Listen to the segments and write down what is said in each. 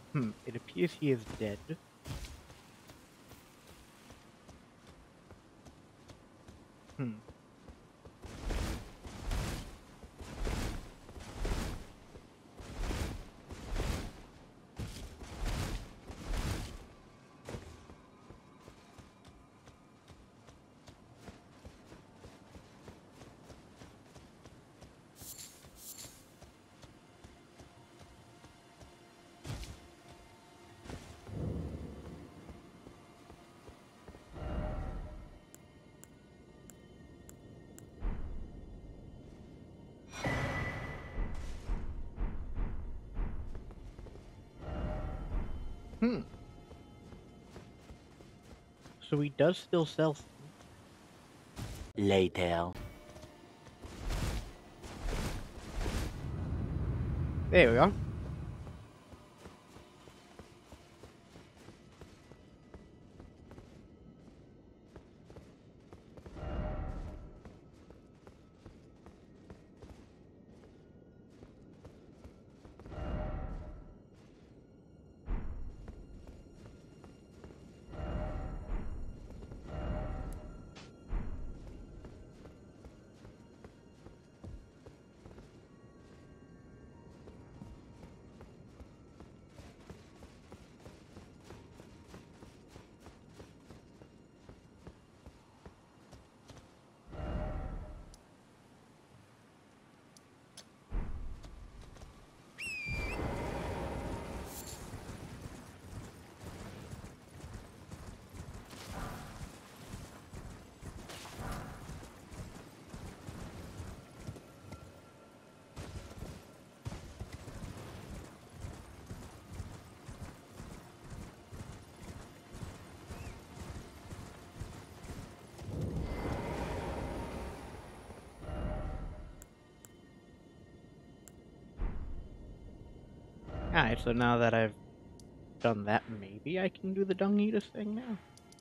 It appears he is dead. Hmm. Hmm. So he does still sell things. Later. There we are. Alright, so now that I've done that, maybe I can do the Dung Eaters thing now.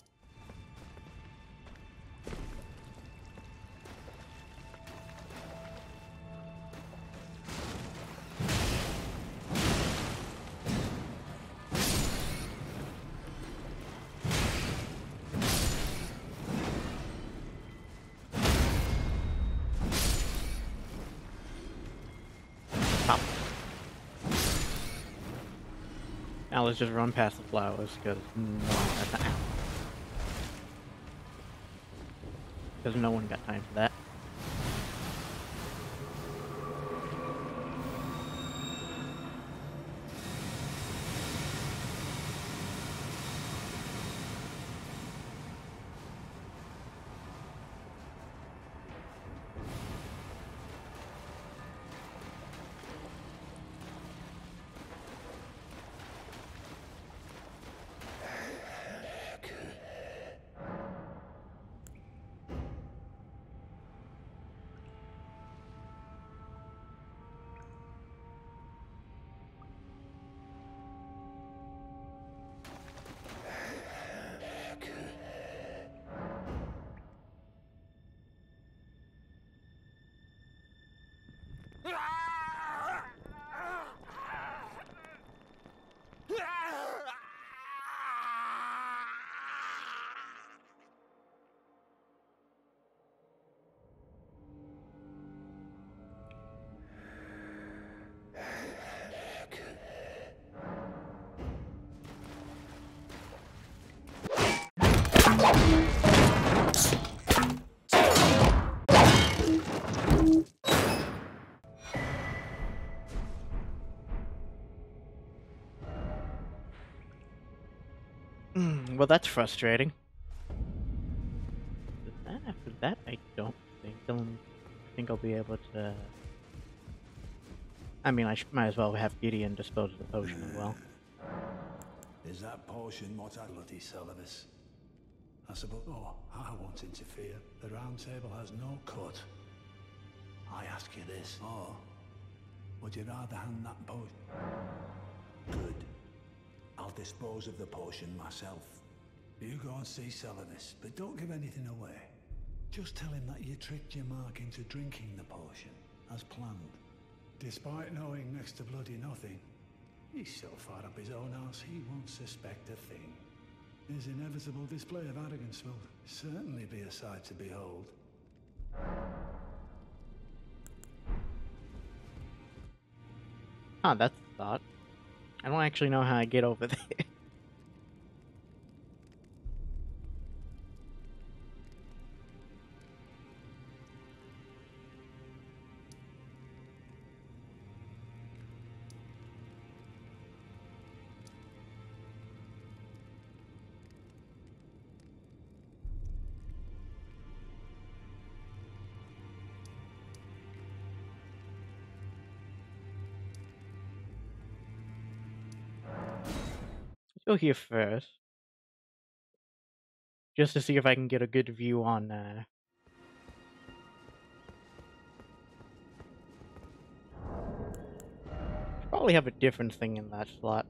Pop. Now let's just run past the flowers, because no one got time for that. Well, that's frustrating. After that, I don't think I'll be able to. I mean, might as well have Gideon dispose of the potion as well. Is that potion mortality, Celadus? I suppose. Oh, I won't interfere. The round table has no cut. I ask you this. Or would you rather hand that potion? Good. I'll dispose of the potion myself. You go and see Celadus, but don't give anything away. Just tell him that you tricked your mark into drinking the potion, as planned. Despite knowing next to bloody nothing, He's so far up his own arse he won't suspect a thing. His inevitable display of arrogance will certainly be a sight to behold. Huh, that's a thought. I don't actually know how I get over there. Go here first, just to see if I can get a good view on, should probably have a different thing in that slot.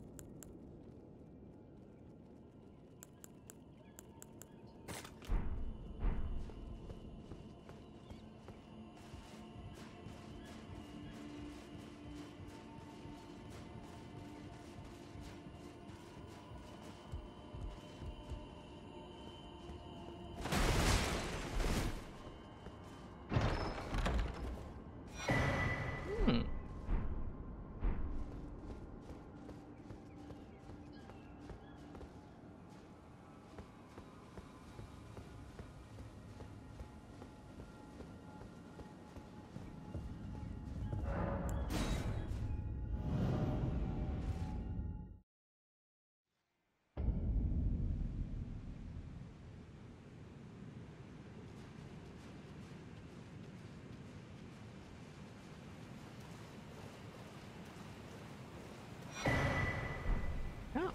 Hmm. Oh.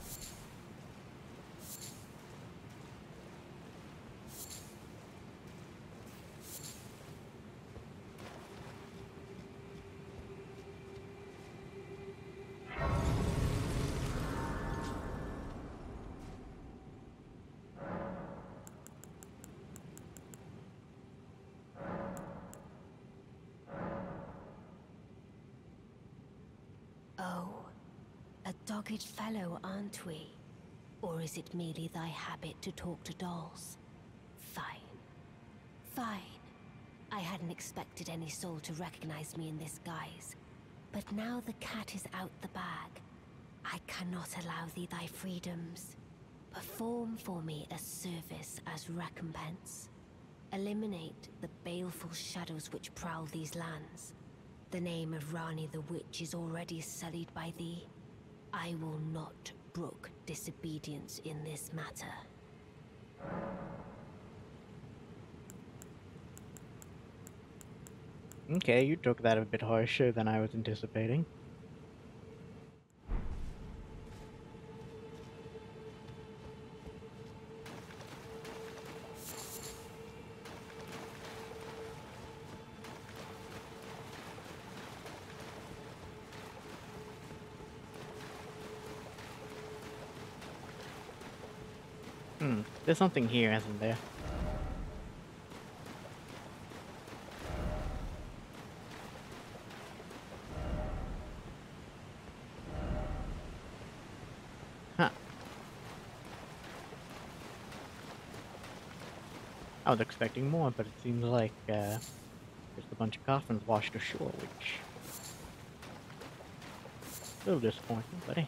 Oh, a dogged fellow, aren't we? Or is it merely thy habit to talk to dolls? Fine. Fine. I hadn't expected any soul to recognize me in this guise. But now the cat is out the bag. I cannot allow thee thy freedoms. Perform for me a service as recompense. Eliminate the baleful shadows which prowl these lands. The name of Rani the Witch is already sullied by thee. I will not brook disobedience in this matter. Okay, you took that a bit harsher than I was anticipating. There's something here, isn't there? Huh. I was expecting more, but it seems like, just a bunch of coffins washed ashore, which... a little disappointing, but hey.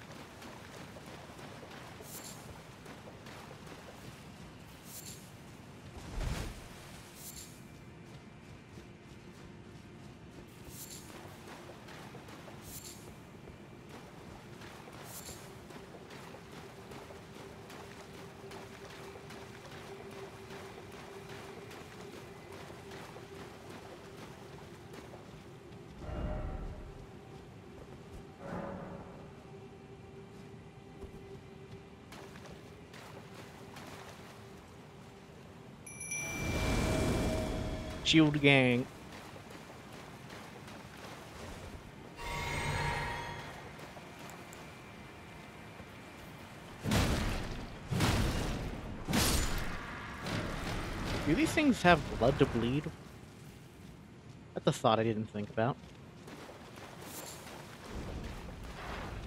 Shield gang. Do these things have blood to bleed? That's a thought I didn't think about.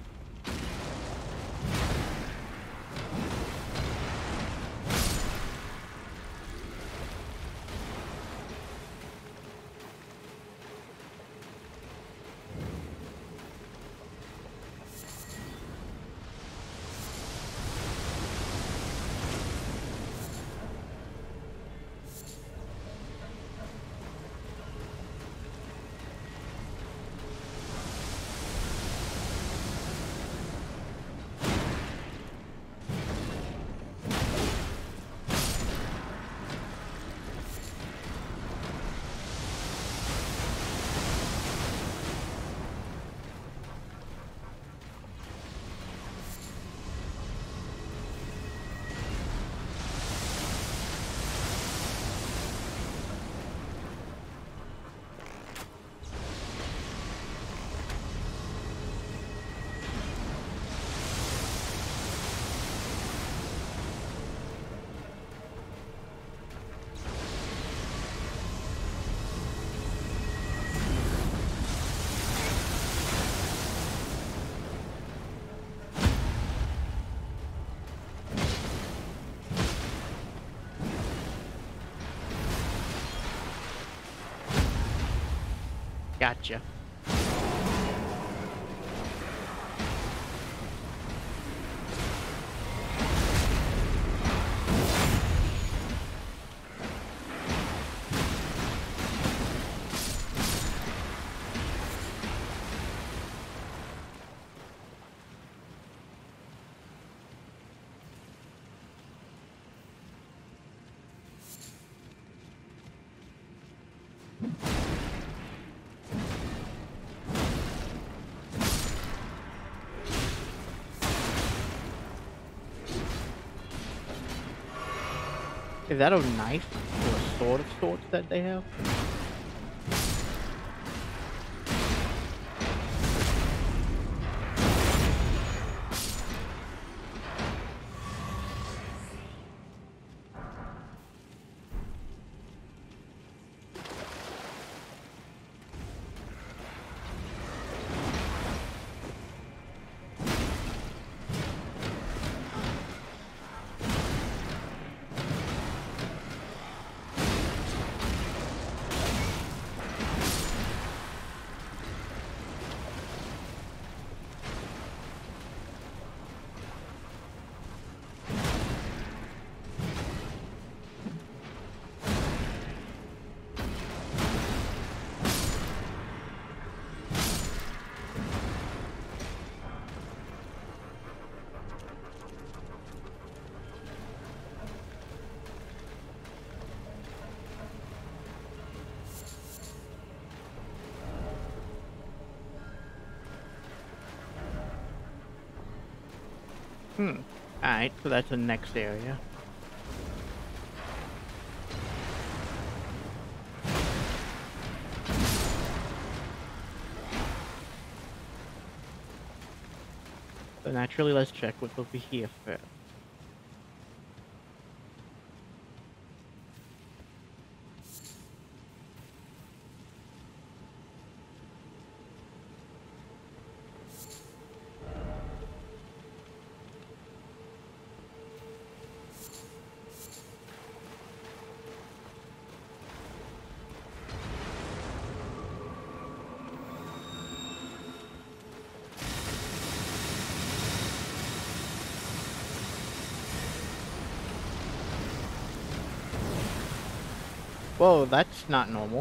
Gotcha. Is that a knife or a sword of sorts that they have? Alright, so that's the next area. So naturally, let's check what's over here first. Whoa, that's not normal.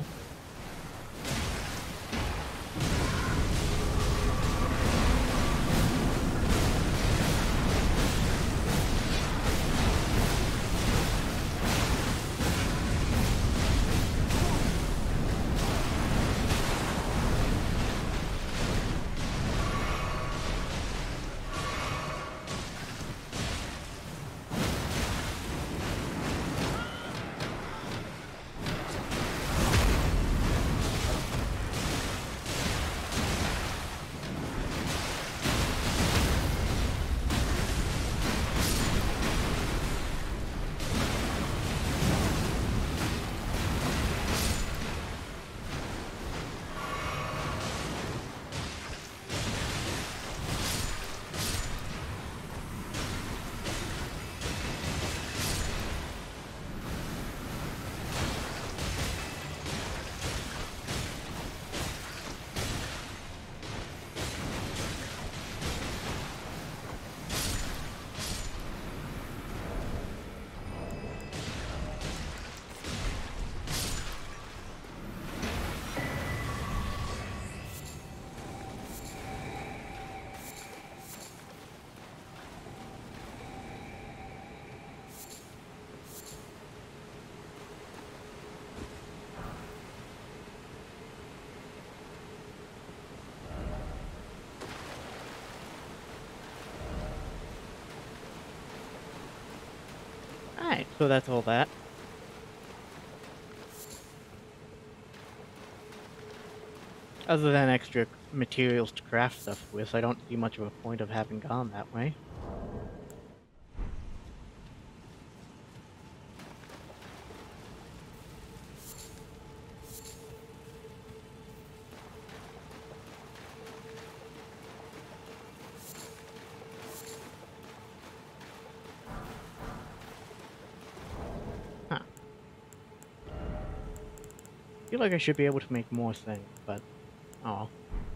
Alright, so that's all that. Other than extra materials to craft stuff with, I don't see much of a point of having gone that way. Huh. I feel like I should be able to make more things, but Oh.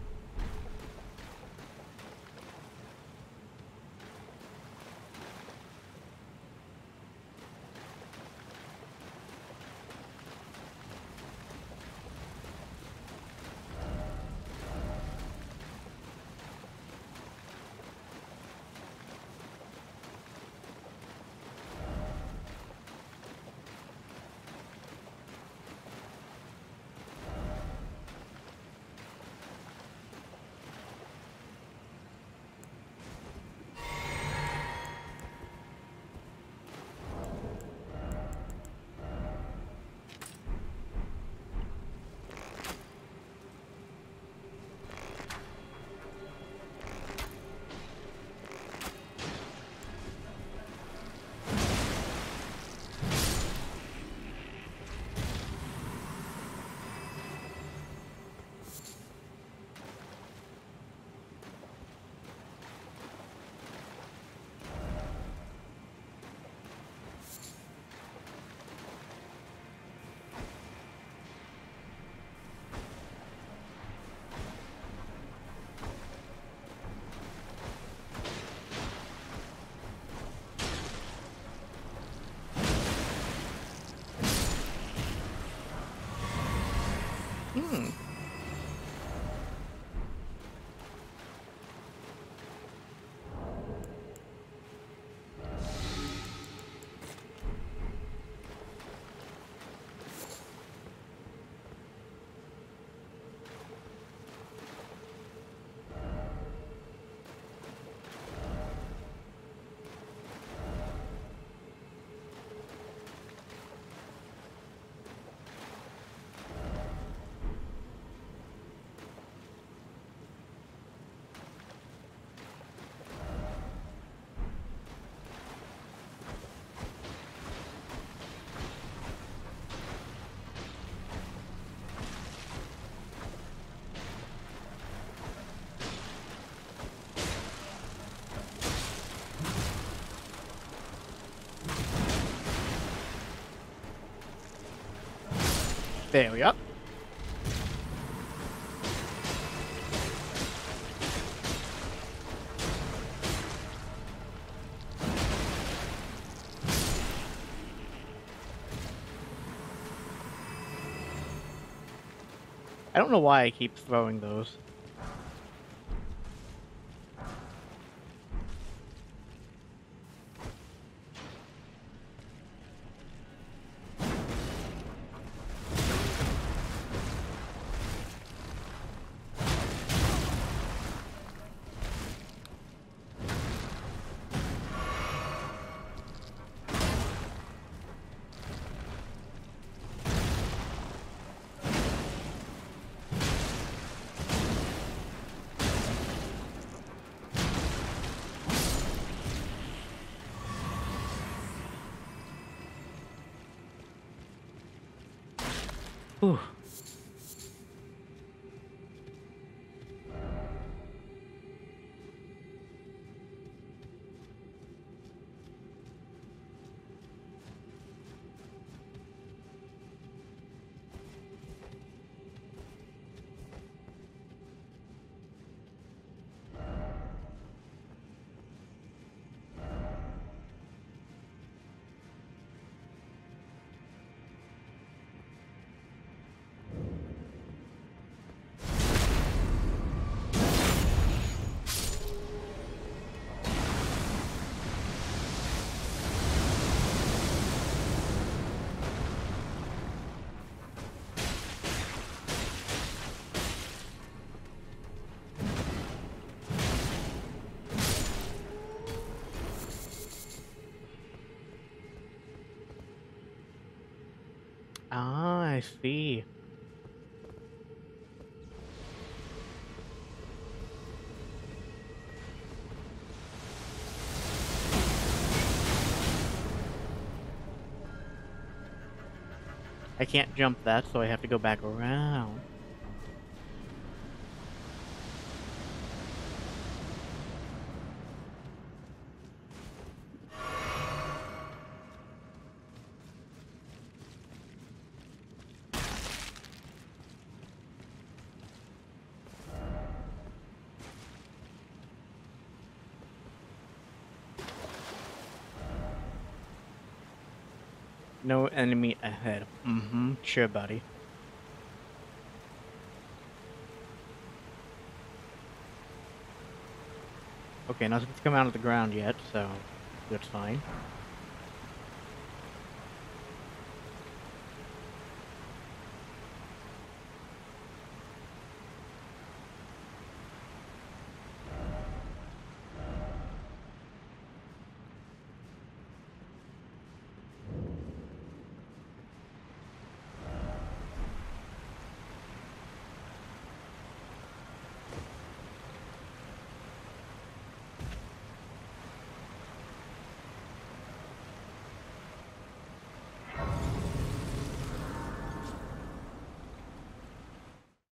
Hmm. There we go. I don't know why I keep throwing those. Whew. Ah, I see. I can't jump that, so I have to go back around. No enemy ahead. Mm-hmm. Sure, buddy. Okay, nothing's come out of the ground yet, so that's fine.